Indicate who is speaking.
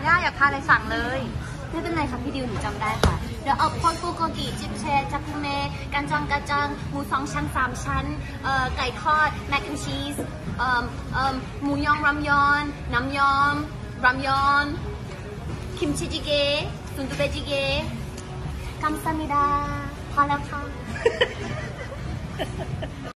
Speaker 1: ย่าอยากทานอะไรสั่งเลย
Speaker 2: ไม่เป็นไรค่ะพี่ดิวหนูจำได้ค่ะเดี๋ยวเอาพอนปูโกกิจิบแชร์จักกุเมกันจังกะจังหมู2 ชั้น3 ชั้นไก่ทอดแมคแอนชีสหมูยองรัมยอนน้ำยองรัมยอนคิมชิจิเกะซุนดูเบจิเกะกัมซามิดาพอแล้วค่ะ